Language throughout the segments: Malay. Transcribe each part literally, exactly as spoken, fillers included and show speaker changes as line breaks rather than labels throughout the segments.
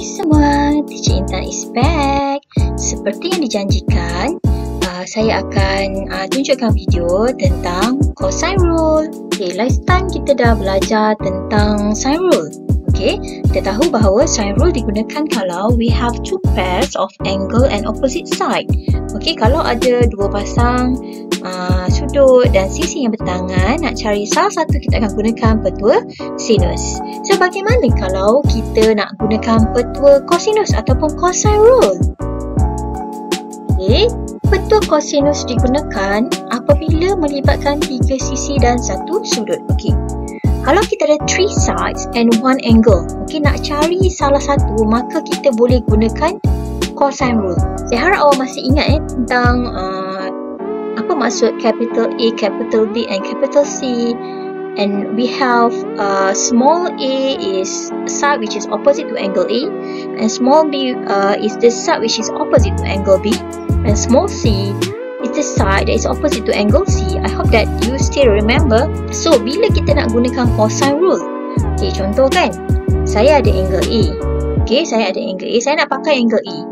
Hai semua, Teacher Intan is back. Seperti yang dijanjikan, uh, saya akan uh, tunjukkan video tentang cosine rule. Okay, last time kita dah belajar tentang sine rule. Okay, kita tahu bahawa sine rule digunakan kalau we have two pairs of angle and opposite side. Okay, kalau ada dua pasang uh, sudut dan sisi yang bertangan, nak cari salah satu, kita akan gunakan petua sinus. So, bagaimana kalau kita nak gunakan petua kosinus ataupun cosine rule? Okay, petua kosinus digunakan apabila melibatkan tiga sisi dan satu sudut. Okay, kalau kita ada three sides and one angle, okay, nak cari salah satu, maka kita boleh gunakan cosine rule. Saya harap awak masih ingat eh, tentang uh, apa maksud capital A, capital B and capital C. And we have uh, small a is side which is opposite to angle A, and small b uh, is the side which is opposite to angle B, and small c is the side that is opposite to angle C. I hope that you still remember. So, bila kita nak gunakan cosine rule, okay, contoh kan, saya ada angle A, okay, saya ada angle A, saya nak pakai angle A.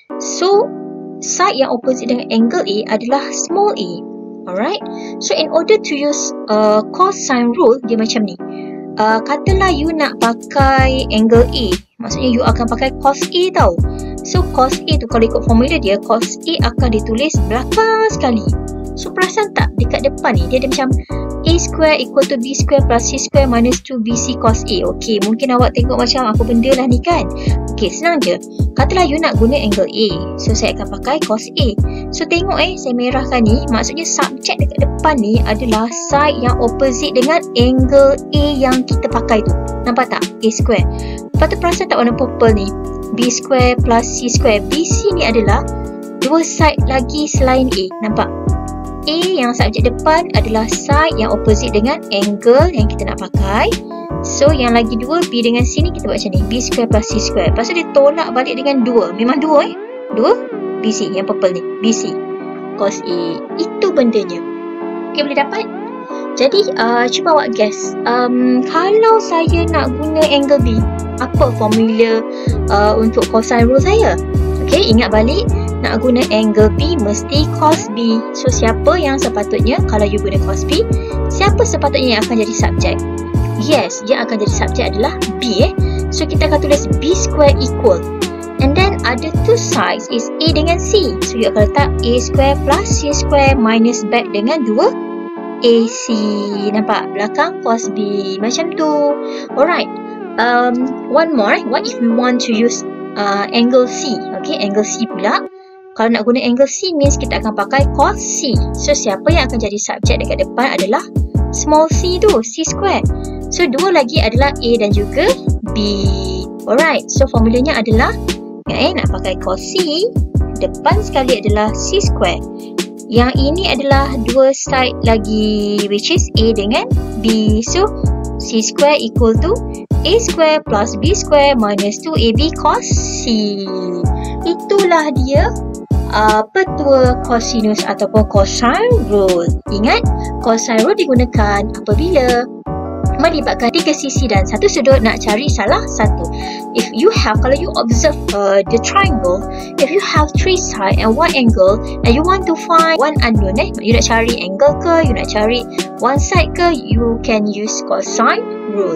So, side yang opposite dengan angle A adalah small a. Alright, so in order to use uh, cosine rule, dia macam ni. Uh, katalah you nak pakai angle A, maksudnya you akan pakai cos A tau. So cos A tu, kalau ikut formula dia, cos A akan ditulis belakang sekali. So perasan tak dekat depan ni, dia ada macam A square equal to B square plus C square minus two B C cos A. Okay, mungkin awak tengok macam apa benda lah ni kan. Okay, senang je. Katalah you nak guna angle A, so saya akan pakai cos A. So tengok eh, saya merahkan ni, maksudnya subjek dekat depan ni adalah side yang opposite dengan angle A yang kita pakai tu. Nampak tak? A square. Lepas tu perasan tak warna purple ni? B square plus C square. B C ni adalah dua side lagi selain A. Nampak? A yang subjek depan adalah side yang opposite dengan angle yang kita nak pakai. So, yang lagi dua, B dengan C ni kita buat macam ni. B square plus C square. Lepas tu dia tolak balik dengan dua. Memang dua eh. dua B C yang purple ni. B C cos A. Itu bendanya. Okay, boleh dapat? Jadi, uh, cuba awak guess. Um, kalau saya nak guna angle B, apa formula uh, untuk cosine rule saya? Okay, ingat balik. Nak guna angle B mesti cos B. So, siapa yang sepatutnya kalau you guna cos B? Siapa sepatutnya yang akan jadi subjek? Yes, yang akan jadi subjek adalah B eh. So, kita akan tulis B square equal. And then, ada two sides is A dengan C. So, you akan letak A square plus C square minus back dengan dua A C. Nampak? Belakang cos B. Macam tu. Alright. Um, one more eh. What if we want to use uh, angle C? Okay, angle C pula. Kalau nak guna angle C means kita akan pakai cos C. So, siapa yang akan jadi subjek dekat depan adalah small c tu, C square. So, dua lagi adalah A dan juga B. Alright, so formulanya adalah eh, nak pakai cos C, depan sekali adalah C square. Yang ini adalah dua side lagi, which is A dengan B. So, C square equal to A square plus B square minus two A B cos C. Itulah dia Uh, petua kosinus ataupun cosine rule. Ingat, cosine rule digunakan apabila melibatkan tiga sisi dan satu sudut, nak cari salah satu. If you have, kalau you observe uh, the triangle, if you have three side and one angle and you want to find one unknown, eh, you nak cari angle ke, you nak cari one side ke, you can use cosine rule.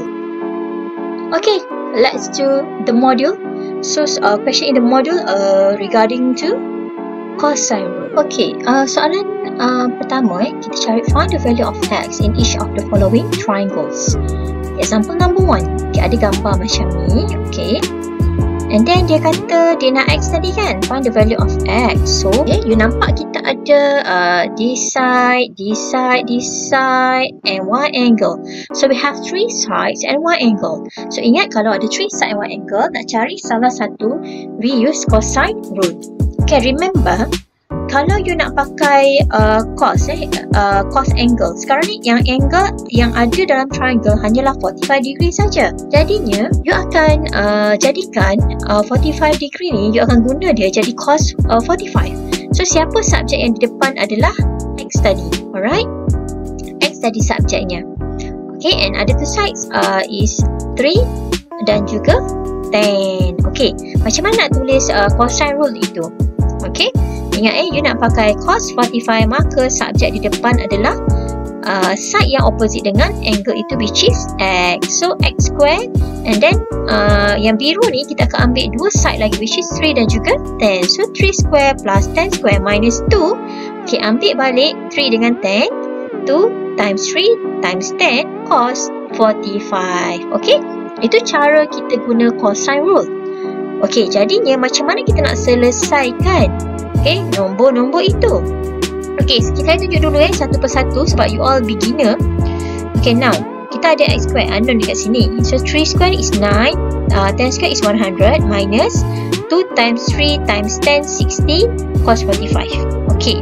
Okay, let's do the module. So, uh, question in the module uh, regarding to cosine rule. Okay, uh, soalan uh, pertama eh, kita cari find the value of x in each of the following triangles. Example number one. Okay, ada gambar macam ni. Okay. And then dia kata dia nak x tadi kan, find the value of x. So, okay, you nampak kita ada uh, this side, this side, this side and one angle. So, we have three sides and one angle. So, ingat kalau ada three side and one angle, nak cari salah satu, we use cosine rule. Okay, remember, kalau you nak pakai uh, cos, eh, uh, cos angle, sekarang ni yang angle yang ada dalam triangle hanyalah forty-five degree saja. Jadinya, you akan uh, jadikan uh, forty-five degree ni, you akan guna dia jadi cos uh, forty-five. So, siapa subjek yang di depan adalah x tadi. Alright? X tadi subjeknya. Okay, and ada two sides uh, is three dan juga tan. Okey, macam mana nak tulis uh, cosine rule itu? Okey, ingat eh, you nak pakai cos forty-five, maka subjek di depan adalah uh, side yang opposite dengan angle itu, which is x. So x square, and then uh, yang biru ni kita akan ambil dua side lagi, which is three dan juga ten. So three square plus ten square minus two. Okey, ambil balik three dengan ten. two times three times ten cos forty-five. Okey, itu cara kita guna cosine rule. Okey, jadinya macam mana kita nak selesaikan okey nombor-nombor itu? Okey, kita tunjuk dulu eh satu persatu sebab you all beginner. Okey, now kita ada x square unknown dekat sini. So three square is nine, uh, ten square is one hundred minus two times three times ten, sixty cos forty-five. Okey.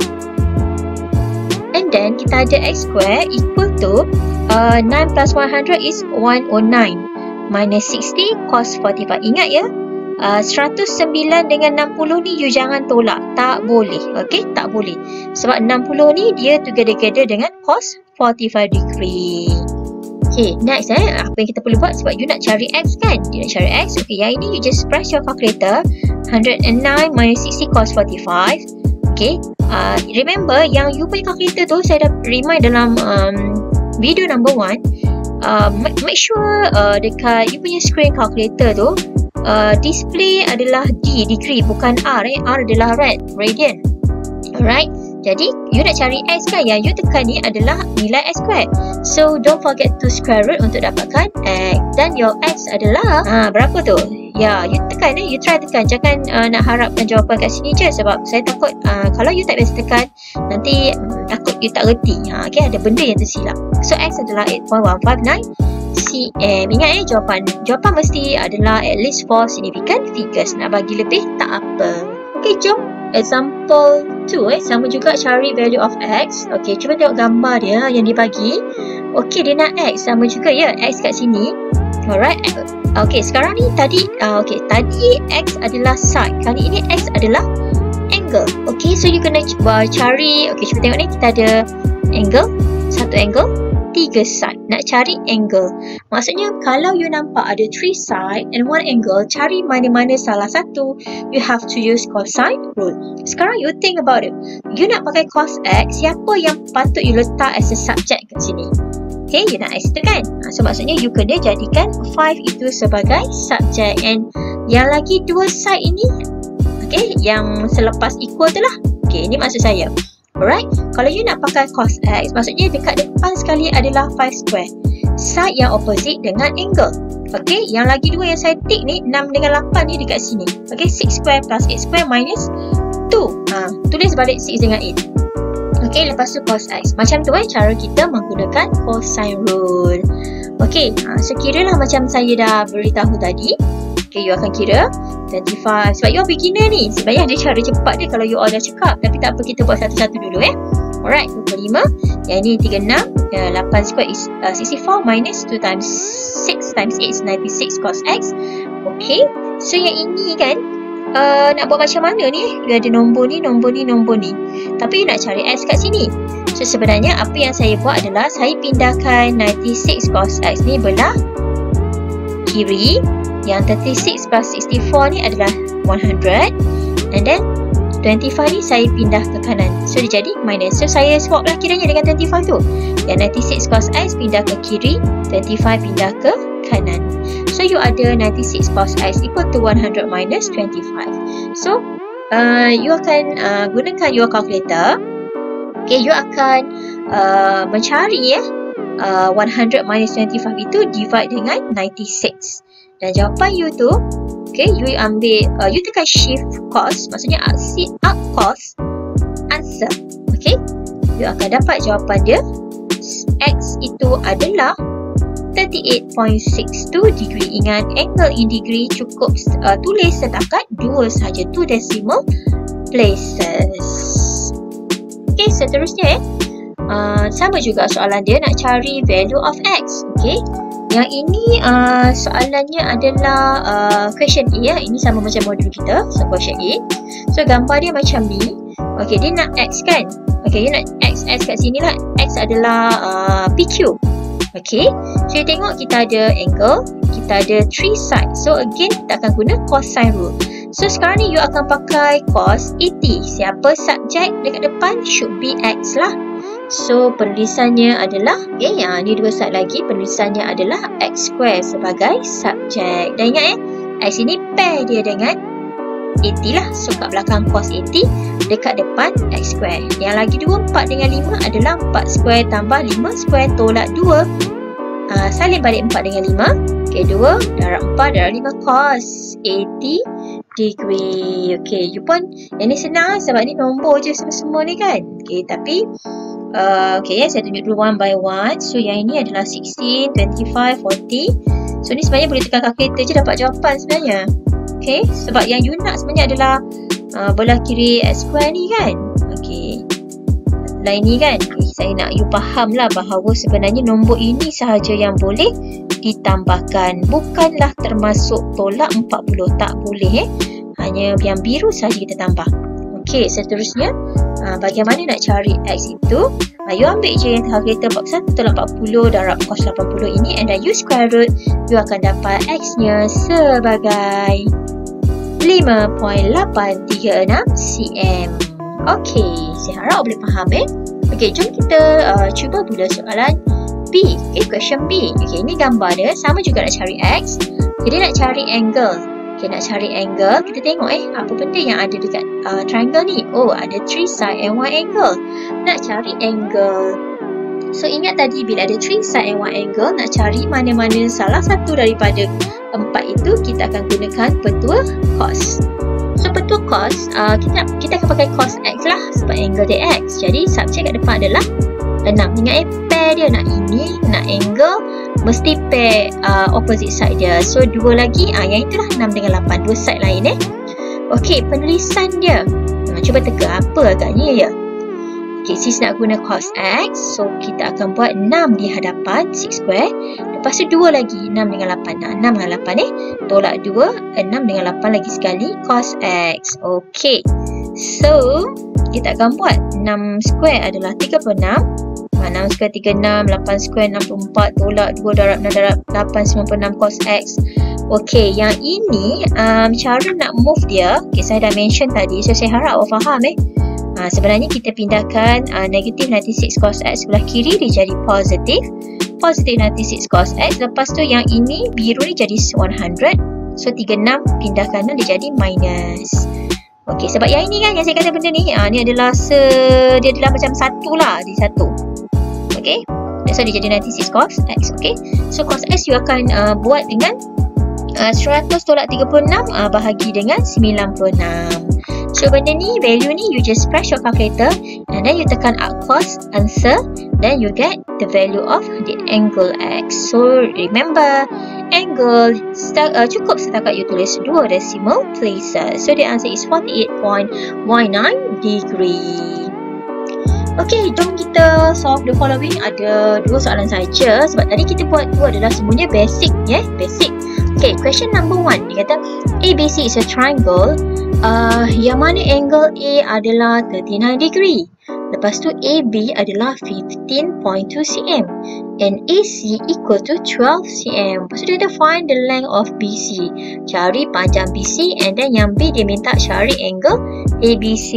And then kita ada x square equal to uh, nine plus one hundred is one hundred nine minus sixty cos forty-five. Ingat ya, uh, seratus sembilan dengan enam puluh ni you jangan tolak, tak boleh. Okey, tak boleh. Sebab enam puluh ni dia together-together dengan cos forty-five degree. Okey, next eh, apa yang kita perlu buat sebab you nak cari x kan? You nak cari x. Okey, yang ini you just press your calculator. one hundred nine minus sixty cos forty-five. Okey, uh, remember yang you punya calculator tu saya dah remind dalam um, video number one. Uh, make, make sure uh, dekat you punya screen calculator tu uh, display adalah D, degree, bukan R eh. R adalah rad, radian. Alright, jadi you nak cari x kan, yang you tekan ni adalah nilai x square. So don't forget to square root untuk dapatkan x. Dan your x adalah uh, berapa tu? Ya, you tekan eh, you try tekan. Jangan uh, nak harapkan jawapan kat sini je sebab saya takut uh, kalau you tak biasa tekan nanti um, takut you tak reti. Ha, okay, ada benda yang tersilap. So x adalah eight point one five nine cm. Ingat eh, jawapan jawapan mesti adalah at least four significant figures. Nak bagi lebih tak apa. Okay, jom example two eh, sama juga cari value of x. Okay, cuba tengok gambar dia yang dibagi. Okay, dia nak x, sama juga ya, x kat sini. Alright. Okay, sekarang ni tadi uh, okay, tadi x adalah side, kali ini x adalah angle. Okay, so you kena cuba cari. Okay, cuba tengok ni, kita ada angle, satu angle, tiga side. Nak cari angle, maksudnya kalau you nampak ada three side and one angle, cari mana-mana salah satu. You have to use cosine rule. Sekarang you think about it, you nak pakai cos x, siapa yang patut you letak as a subject kat sini? Okay, you nak x tu kan? So maksudnya you kena jadikan five itu sebagai subjek, and yang lagi dua side ini, okay, yang selepas equal tu lah. Okay, ini maksud saya. Alright, kalau you nak pakai cos x, maksudnya dekat depan sekali adalah five square, side yang opposite dengan angle. Okay, yang lagi dua yang saya tick ni, enam dengan lapan ni dekat sini. Okay, six square plus eight square minus two. Ha, tulis balik six dengan eight. Okay, lepas tu cos x. Macam tu eh cara kita menggunakan cosine rule. Okay, ha, so kira lah macam saya dah beritahu tadi. Okay, you akan kira twenty-five. Sebab you all beginner ni, sebenarnya ada cara cepat dia kalau you all dah cakap. Tapi tak apa, kita buat satu-satu dulu eh. Alright, dua puluh lima. Yang ni tiga puluh enam. Ya, lapan square is uh, sixty-four minus two times six times eight is ninety-six cos x. Okay, so yang ini kan, uh, nak buat macam mana ni? You ada nombor ni, nombor ni, nombor ni. Tapi you nak cari x kat sini. So sebenarnya apa yang saya buat adalah saya pindahkan ninety-six cos x ni belah kiri. Yang thirty-six plus sixty-four ni adalah one hundred. And then twenty-five ni saya pindah ke kanan. So dia jadi minus. So saya swap lah kiranya dengan twenty-five tu. Yang ninety-six cos x pindah ke kiri, twenty-five pindah ke kanan. So you ada ninety-six cos x equal to one hundred minus twenty-five. So uh, you akan uh, gunakan your calculator. Okay, you akan uh, mencari eh, uh, one hundred minus twenty-five itu divide dengan ninety-six. Dan jawapan you tu, okay, you ambil, uh, you tekan shift cos, maksudnya sit up cos, answer. Okay, you akan dapat jawapan dia. X itu adalah thirty-eight point six two degree. Ingat, angle in degree cukup uh, tulis setakat dua sahaja, two decimal places. Okay, seterusnya eh, uh, sama juga soalan dia, nak cari value of x. Okay, yang ini uh, soalannya adalah uh, question A ya. Ini sama macam modul kita. So question A. So gambar dia macam ni. Okay, dia nak x kan. Okay, you nak x, x kat sini lah. X adalah uh, P Q. Okay, so you tengok kita ada angle. kita ada three sides. So again, kita akan guna cosine rule. So sekarang ni you akan pakai cos eighty. Siapa subjek dekat depan? Should be X lah. So penulisannya adalah, okay, yang ni dua side lagi, penulisannya adalah X square sebagai subjek. Dan ingat eh, X ini pair dia dengan eighty lah. So kat belakang cos eighty, dekat depan X square. Yang lagi dua, empat dengan lima adalah empat square tambah lima square tolak dua. Uh, salin balik empat dengan lima. Okay, dua darab empat darab lima cos eighty degree. Okay, you pun yang ni senang sebab ni nombor je semua-semua ni kan. Okay, tapi uh, okay, saya tunjuk dulu one by one. So yang ini adalah sixteen, twenty-five, forty. So ni sebenarnya boleh tekan kalkulator je dapat jawapan sebenarnya. Okay, sebab yang you nak sebenarnya adalah uh, belah kiri X square ni kan. Okay, lain ni kan. Okay, saya nak you faham lah bahawa sebenarnya nombor ini sahaja yang boleh ditambahkan, bukanlah termasuk tolak empat puluh, tak boleh eh. Hanya yang biru sahaja kita tambah. Okey, seterusnya uh, bagaimana nak cari X itu? Uh, you ambil je yang kalkulator bab satu tolak empat puluh darab cos lapan puluh ini, and then you square root, you akan dapat X-nya sebagai lima perpuluhan lapan tiga enam cm. Okey, saya harap boleh faham eh. Okey, jom kita uh, cuba pula soalan B. Okay, question B. Okay, ini gambar dia. Sama juga nak cari X. Jadi nak cari angle. Okay, nak cari angle. Kita tengok eh, apa benda yang ada dekat uh, triangle ni. Oh, ada three side and one angle. Nak cari angle. So, ingat tadi bila ada three side and one angle, nak cari mana-mana salah satu daripada empat itu, kita akan gunakan petua cos. So, petua cos, uh, kita, kita akan pakai cos X lah. Sebab angle dia X. Jadi, subjek kat depan adalah enam. Ingat eh, pair dia nak ini, nak angle, mesti pair uh, opposite side dia. So, dua lagi, uh, yang itulah enam dengan lapan. Dua side lain eh. Okey, penulisan dia. Uh, cuba teka apa agaknya ya. Okey, sis nak guna cos X. So, kita akan buat enam di hadapan, six square. Lepas tu dua lagi, enam dengan lapan. Nah, enam dengan lapan eh. Tolak dua, enam dengan lapan lagi sekali, cos X. Okey. So, kita akan buat enam square adalah tiga puluh enam. enam square tiga puluh enam, lapan square enam puluh empat, tolak dua darab enam darab lapan, sembilan puluh enam cos X. Okey, yang ini um, cara nak move dia, okay, saya dah mention tadi, so saya harap awak faham eh. Uh, sebenarnya kita pindahkan uh, negatif sembilan puluh enam cos X sebelah kiri, dia jadi positif. Positif sembilan puluh enam cos X. Lepas tu yang ini, biru ni jadi seratus. So, tiga puluh enam pindah kanan, dia jadi minus. Okey, sebab yang ini kan, yang saya kata benda ni, uh, ni adalah se, dia adalah macam satu lah, di satu. Okay, so dia jadi sembilan puluh enam cos X. Okay, so cos X you akan uh, buat dengan uh, seratus tolak tiga puluh enam uh, bahagi dengan sembilan puluh enam. So benda ni, value ni you just press your calculator and then you tekan alt cos answer, then you get the value of the angle X. So remember, angle start, uh, cukup setakat you tulis dua decimal places. So the answer is forty-eight point one nine degree. Okey, jom kita solve the following. Ada dua soalan saja sebab tadi kita buat dua adalah semuanya basic ya, yeah? Basic. Okey, question number one. Dia kata A B C is a triangle. Uh, yang mana angle A adalah thirty-nine degree. Lepas tu A B adalah fifteen point two centimeter and A C equal to twelve centimeter. Lepas tu dia kata find the length of B C. Cari panjang B C, and then yang B dia minta cari angle A B C.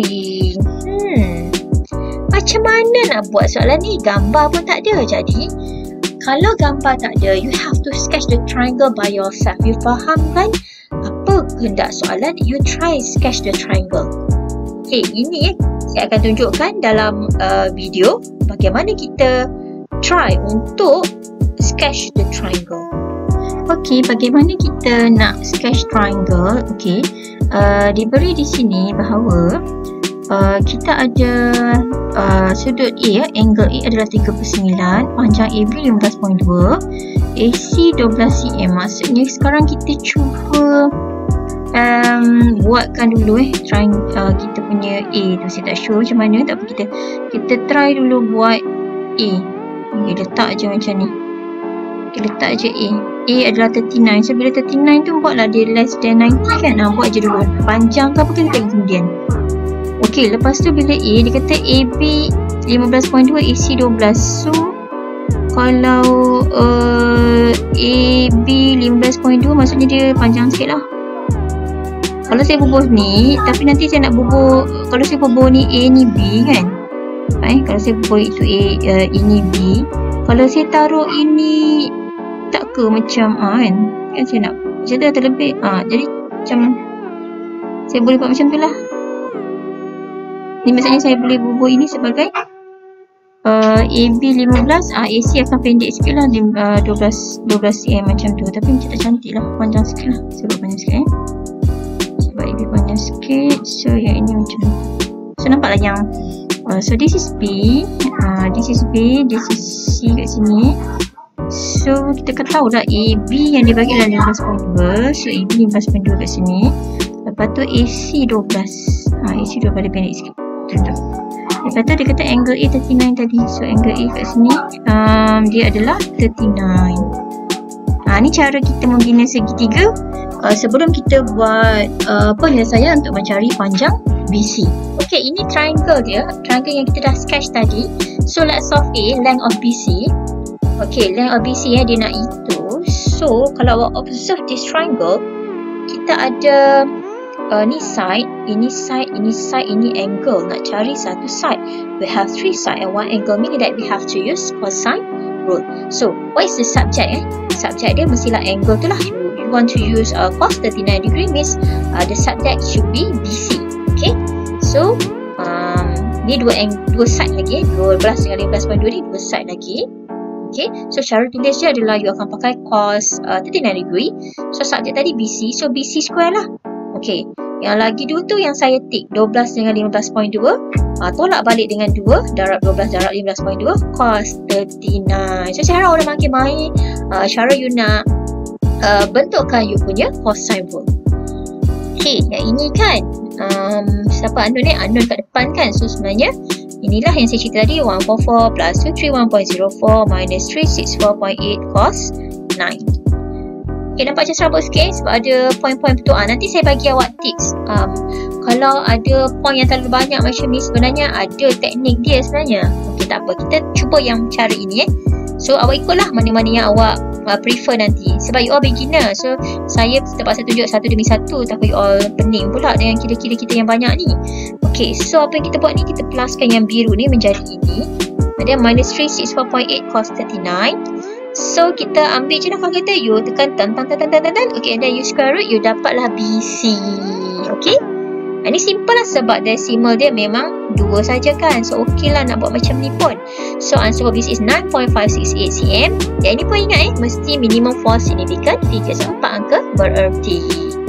Hmm. Macam mana nak buat soalan ni? Gambar pun tak ada. Jadi, kalau gambar tak ada, you have to sketch the triangle by yourself. You faham kan apa kehendak soalan? You try sketch the triangle. Okay, ini eh, saya akan tunjukkan dalam uh, video bagaimana kita try untuk sketch the triangle. Okay, bagaimana kita nak sketch triangle? Okay, uh, diberi di sini bahawa Uh, kita ada uh, sudut A, ya, angle A adalah tiga puluh sembilan, panjang A B lima belas perpuluhan dua, A C dua belas centimeter. Maksudnya sekarang kita cuba um, buatkan dulu eh triangle uh, kita punya A tu. Saya tak sure macam mana, tak apa, kita kita try dulu buat A. Okay, letak je macam ni. Okay, letak je A. A adalah tiga puluh sembilan. So bila tiga puluh sembilan tu buatlah dia less than sembilan puluh kan. Nah, buat je dulu. Panjang ke apa kita tengok kemudian. Okey, lepas tu bila A, dia kata A B lima belas perpuluhan dua, A C dua belas. So, kalau uh, A B lima belas maksudnya dia panjang sikit lah. Kalau saya bubuh ni, tapi nanti saya nak bubuh, kalau saya bubuh ni A ni B kan. Eh, kalau saya bubuh itu A, uh, ini B. Kalau saya taruh ini, tak ke macam ah kan? Kan saya nak, macam tu terlebih. Ah, jadi macam, saya boleh buat macam tu lah. Ni maksudnya saya boleh bubuh ini sebagai uh, A B lima belas, uh, A C akan pendek sikit lah, uh, dua belas cm macam tu. Tapi macam tak cantik lah, panjang sikit lah. Saya buat panjang sikit eh. Saya buat A B panjang sikit. So yang ini macam tu. So nampaklah yang uh, so this is B, uh, this is B, this is C kat sini. So kita kan tahu dah A B yang dibagi adalah lima belas perpuluhan dua. So A B lima belas perpuluhan dua kat sini. Lepas tu A C dua belas. Ha, A C dua belas pendek sikit. Contoh. Lepas tu dia kata angle A tiga puluh sembilan tadi. So angle A kat sini um, dia adalah tiga puluh sembilan. Ha, ni cara kita membina segitiga uh, sebelum kita buat uh, penyelesaian untuk mencari panjang B C. Okay, ini triangle dia. Triangle yang kita dah sketch tadi. So let's solve A, length of B C. Okay, length of B C ya, dia nak itu. So kalau awak observe this triangle, kita ada Uh, ni side, ini side, ini side, ini angle. Nak cari satu side. We have three side and one angle, meaning that we have to use cosine rule. So, what is the subject eh? Subject dia mestilah angle tu lah. You, you want to use uh, cos thirty-nine degree means uh, the subject should be B C. Okay? So, um, ni dua, dua side lagi. dua belas dengan lima belas perpuluhan dua ni dua side lagi. Okay, so cara tulis dia adalah you akan pakai cos uh, thirty-nine degree. So, subject tadi B C. So, B C square lah. Okey, yang lagi dua tu yang saya tik dua belas dengan lima belas perpuluhan dua. Uh, tolak balik dengan dua, darab dua belas darab lima belas perpuluhan dua, cos tiga puluh sembilan. So saya harap orang makin baik uh, cara you nak uh, bentukkan you punya cosine rule. Okey, yang ini kan um, siapa unknown ni? Unknown kat depan kan. So sebenarnya inilah yang saya cerita tadi, one four four plus two three one point zero four minus three six four point eight cos nine. Okay, nampak macam serabut sikit sebab ada poin-poin betul. Ah, nanti saya bagi awak tips. Um, kalau ada poin yang terlalu banyak macam ni, sebenarnya ada teknik dia sebenarnya. Okey, tak apa. Kita cuba yang cara ini eh. So, awak ikutlah mana-mana yang awak uh, prefer nanti. Sebab you all beginner. So, saya terpaksa tunjuk satu demi satu. Takut you all pening pula dengan kira-kira kita yang banyak ni. Okey, so apa yang kita buat ni, kita pluskan yang biru ni menjadi ini. Ada minus three six four point eight cos tiga puluh sembilan. So, kita ambil je lah kalkulator, you tekan tan tan tan tan tan tan. Okay, and then you square root, you dapatlah B C. Okay. Ini simple lah sebab decimal dia memang dua saja kan. So, okay lah nak buat macam ni pun. So, answer for B C is nine point five six eight cm. Yang ini pun ingat eh, mesti minimum for significant figures. Empat angka bererti.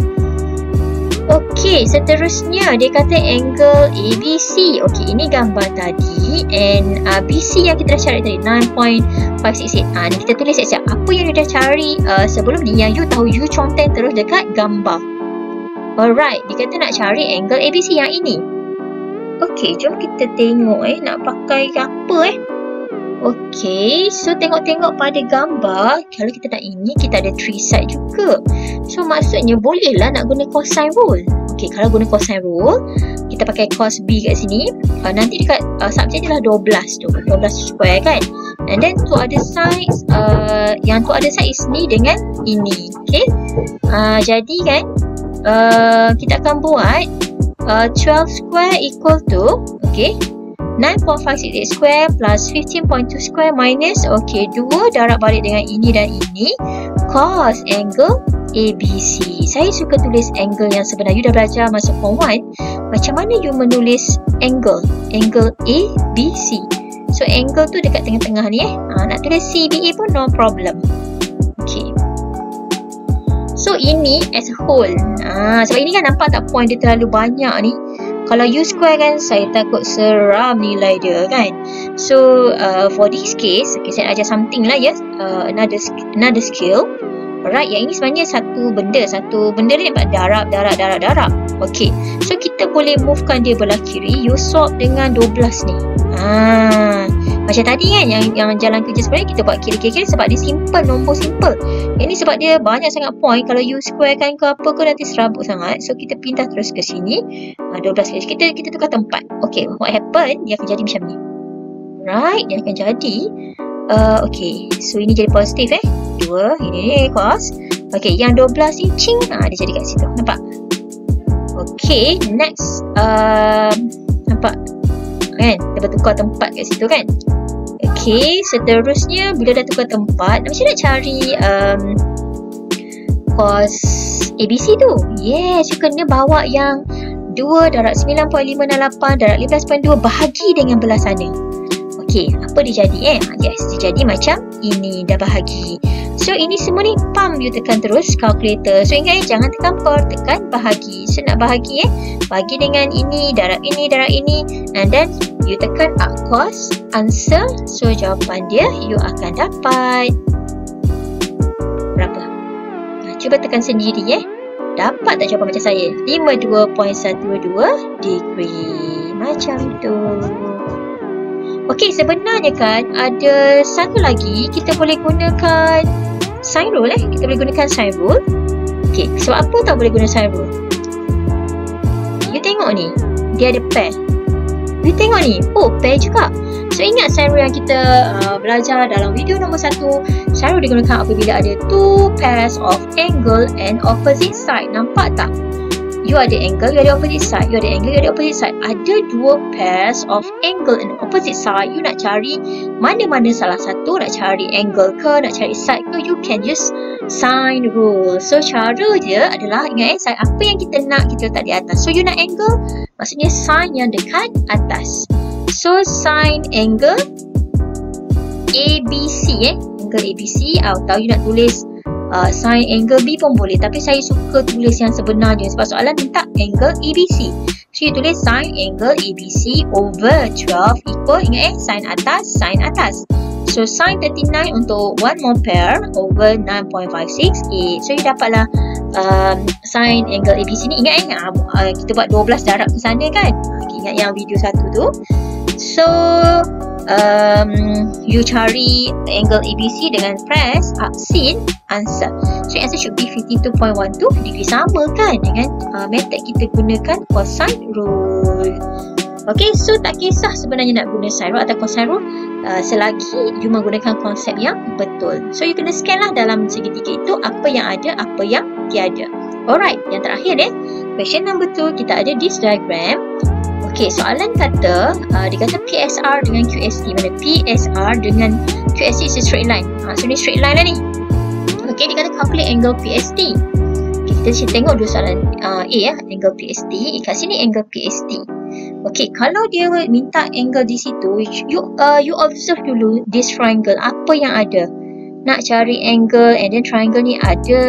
Okey, seterusnya dia kata angle A B C. Okey, ini gambar tadi and uh, B C yang kita dah cari tadi nine point five six eight. Ah, ni kita tulis sekejap. Apa yang dia dah cari uh, sebelum ni yang you tahu, you content terus dekat gambar. Alright, dia kata nak cari angle A B C yang ini. Okey, jom kita tengok eh nak pakai apa eh. Okey, so tengok-tengok pada gambar, kalau kita nak ini, kita ada three side juga. So, maksudnya bolehlah nak guna cosine rule. Okey, kalau guna cosine rule, kita pakai cos B kat sini. Uh, nanti dekat uh, subjek dia lah dua belas tu, dua belas square kan. And then two other sides, uh, yang two other side is ni dengan ini. Okey, uh, jadi kan, uh, kita akan buat uh, twelve square equal to, okey, nine point five six eight square plus fifteen point two square minus, okay, dua darab balik dengan ini dan ini, cos angle A B C. Saya suka tulis angle yang sebenar. You dah belajar masa form one, macam mana you menulis angle, angle A B C. So, angle tu dekat tengah-tengah ni eh. Ha, nak tulis C B A pun no problem. Okay. So, ini as a whole. Ha, sebab ini kan nampak tak point dia terlalu banyak ni. Kalau U square kan, saya takut seram nilai dia kan. So, uh, for this case, okay, saya ajar something lah ya. Yes? Uh, another, another skill. Alright, yang ini sebenarnya satu benda. Satu benda ni dapat darab, darab, darab, darab. Okay, so kita boleh movekan dia belah kiri. You swap dengan dua belas ni. Ah, macam tadi kan, yang yang jalan kerja sebenarnya kita buat kiri-kiri sebab dia simple, nombor simple. Yang ni sebab dia banyak sangat point. Kalau you square kan ke apa ke nanti serabut sangat. So, kita pindah terus ke sini. Ah, dua belas kali. Kita, kita tukar tempat. Okay, what happen? Dia akan jadi macam ni. Right, dia akan jadi. Uh, okay, so ini jadi positif eh. dua, ini cos. Okay, yang dua belas ni cing, ha, dia jadi kat situ. Nampak? Okay, next uh, nampak kan? Dia bertukar tempat kat situ kan? Okay, seterusnya bila dah tukar tempat, macam nak cari um, cos A B C tu? Yes, you kena bawa yang dua darab sembilan perpuluhan lima enam lapan darab lima belas perpuluhan dua bahagi dengan belah sana. Okay, apa dia jadi eh? Yes, dia jadi macam ini, dah bahagi. So, ini semua ni pump you tekan terus calculator. So, ingat eh, jangan tekan per, tekan bahagi. So, nak bahagi eh, bahagi dengan ini, darab ini, darab ini. And then, you tekan up cos, answer. So, jawapan dia, you akan dapat berapa? Nah, cuba tekan sendiri eh. Dapat tak jawapan macam saya? lima puluh dua perpuluhan satu dua degree. Macam tu. Okey, sebenarnya kan ada satu lagi kita boleh gunakan sine rule eh. Kita boleh gunakan sine rule. Okey, so apa tau boleh guna sine rule? You tengok ni, dia ada pair. You tengok ni, oh pair juga. So ingat sine rule yang kita uh, belajar dalam video nombor satu. Sine rule digunakan apabila ada two pairs of angle and opposite side. Nampak tak? You ada angle, you ada opposite side. You ada angle, you ada opposite side. Ada dua pairs of angle and opposite side. You nak cari mana-mana salah satu. Nak cari angle ke, nak cari side ke, you can use sine rule. So, cara dia adalah, ingat eh, side apa yang kita nak, kita letak di atas. So, you nak angle, maksudnya sine yang dekat atas. So, sine angle A B C eh. Angle A B C, atau you nak tulis Uh, sine angle B pun boleh, tapi saya suka tulis yang sebenarnya sebab soalan minta angle A B C. So you tulis sine angle A B C over twelve equal, ingat eh, sine atas, sine atas. So sine thirty-nine untuk one more pair over nine point five six eight. So you dapatlah um, sine angle A B C ni. Ingat eh, uh, kita buat dua belas darab ke sana kan? Okay, ingat yang video satu tu. So um, you cari angle A B C dengan press up sin answer. So answer should be fifty-two point one two degree, sama kan dengan uh, method kita gunakan cosine rule. Okay, so tak kisah sebenarnya nak guna sine rule atau cosine rule uh, selagi you menggunakan konsep yang betul. So you kena scan lah dalam segitiga itu apa yang ada, apa yang tiada. Alright, yang terakhir eh, question number two, kita ada this diagram. Okey, soalan kata, uh, dia kata P S R dengan Q S T. Mana P S R dengan Q S T is a straight line. Ha, so ni straight line lah ni. Okey, dia kata calculate angle P S T. Okay, kita tengok dulu soalan uh, A ya, angle P S T. Kat sini angle P S T. Okey, kalau dia minta angle di situ, you uh, you observe dulu this triangle. Apa yang ada? Nak cari angle and then triangle ni ada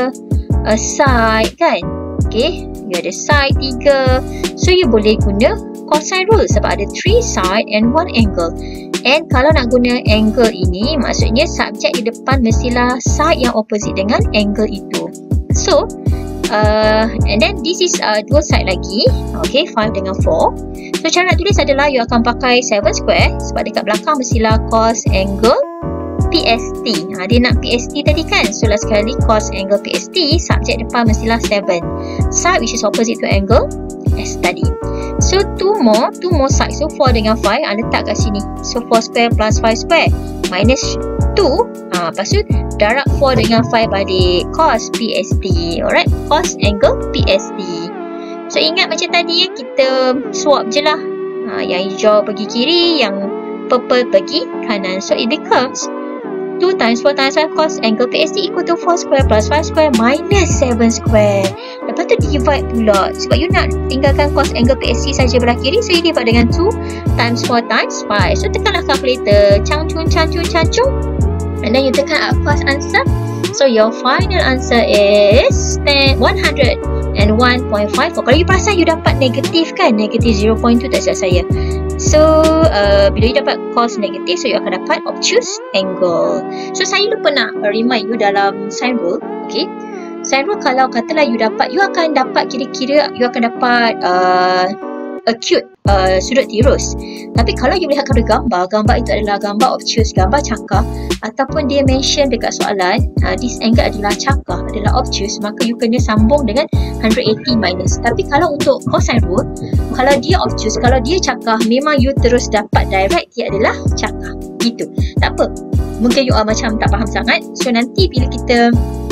a side kan? Okey, you ada side tiga. So you boleh guna cosine rule sebab ada three side and one angle. And kalau nak guna angle ini, maksudnya subjek di depan mestilah side yang opposite dengan angle itu. So, uh, and then this is uh, dua side lagi. Okay, five dengan four. So cara nak tulis adalah you akan pakai seven square sebab dekat belakang mestilah cos angle P S T. Ha, dia nak P S T tadi kan? So last sekali cos angle P S T, subjek depan mestilah seven. Side which is opposite to angle as tadi. So two more, two more side. So four dengan five, ha, letak kat sini. So four square plus five square minus two. Ha, lepas tu darab four dengan five balik cos P S T. Alright, cos angle P S T. So ingat macam tadi ya, kita swap je lah. Ha, yang hijau pergi kiri, yang purple pergi kanan. So it becomes two times four times five cos angle P S T equal to four square plus five square minus seven square. Lepas tu divide pula. Sebab you nak tinggalkan cos angle P S T saja belah kiri, so you divide dengan two times four times five. So tekanlah calculator. Cangcung, cangcung, cangcung. And then you tekan up first answer. So your final answer is one hundred one point five four. Kalau you perasan you dapat negatif kan? Negatif zero point two, tak silap saya. So, uh, bila you dapat cos negatif, so you akan dapat obtuse angle. So, saya lupa nak remind you dalam sine rule. Okay, sine rule kalau katalah you dapat, you akan dapat kira-kira, you akan dapat uh, acute uh, sudut tirus. Tapi kalau you lihat pada gambar, gambar itu adalah gambar obtuse, gambar cakar, ataupun dia mention dekat soalan uh, this angle adalah cakar, adalah obtuse, maka you kena sambung dengan one hundred eighty minus. Tapi kalau untuk cosine rule, kalau dia obtuse, kalau dia cakar, memang you terus dapat direct dia adalah cakar. Gitu. Tak apa, mungkin you are macam tak faham sangat. So nanti bila kita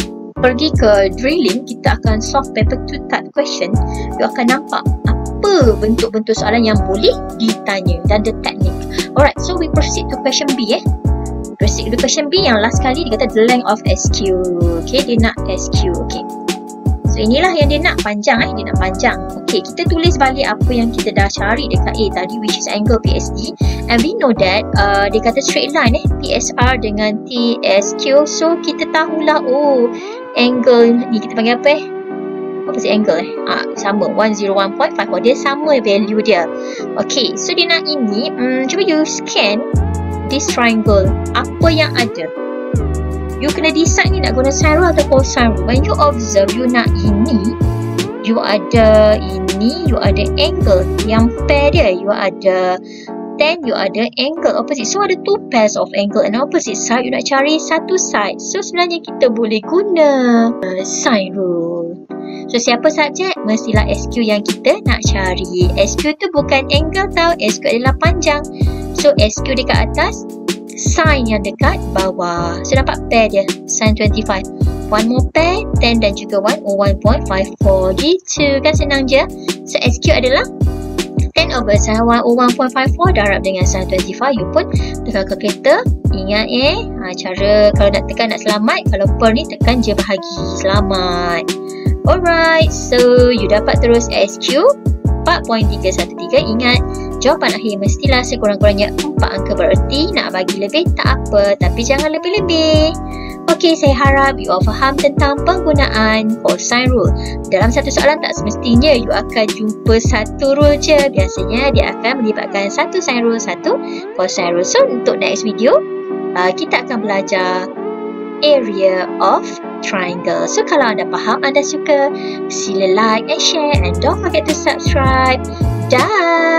pergi ke drilling, kita akan solve paper two type question. You akan nampak apa bentuk-bentuk soalan yang boleh ditanya dan the technique. Alright, so we proceed to question B eh. Proceed to question B yang last kali dia kata the length of S Q. Okay, dia nak S Q. Okay. So inilah yang dia nak panjang eh, dia nak panjang. Okay, kita tulis balik apa yang kita dah cari dekat A tadi, which is angle P S D. And we know that uh, dia kata straight line eh, P S R dengan T S Q. So kita tahulah, oh angle ni kita panggil apa eh? Apa sih angle eh? Ah, sama, one oh one point five four. Dia sama value dia. Okay, so dia nak ini, hmm, cuba you scan this triangle. Apa yang ada? You kena decide ni nak guna sine rule atau cosine rule. When you observe, you nak ini, you ada ini, you ada angle yang pair dia, you ada tan, you ada angle opposite. So ada two pairs of angle and opposite side. You nak cari satu side. So sebenarnya kita boleh guna uh, sine rule. So siapa subjek? Mestilah S Q yang kita nak cari. S Q tu bukan angle tau, S Q adalah panjang. So S Q dekat atas, sine yang dekat bawah. So dapat pair dia, sine twenty-five. One more pair, tan dan juga one oh one point five four. Gitu kan, senang je. So S Q adalah tan over sine one oh one point five four darab dengan sine twenty-five. You pun tekan kalkulator. Ingat eh, ha, cara kalau nak tekan nak selamat, kalau per ni tekan je bahagi, selamat. Alright, so you dapat terus S Q empat perpuluhan tiga satu tiga. Ingat, jawapan akhir mestilah sekurang-kurangnya empat angka, bererti nak bagi lebih tak apa, tapi jangan lebih-lebih. Okey, saya harap you all faham tentang penggunaan cosine rule. Dalam satu soalan tak semestinya you akan jumpa satu rule je. Biasanya dia akan melibatkan satu sine rule, satu cosine rule. So untuk next video, uh, kita akan belajar area of triangle. So kalau anda faham, anda suka, sila like and share and don't forget to subscribe. Dah.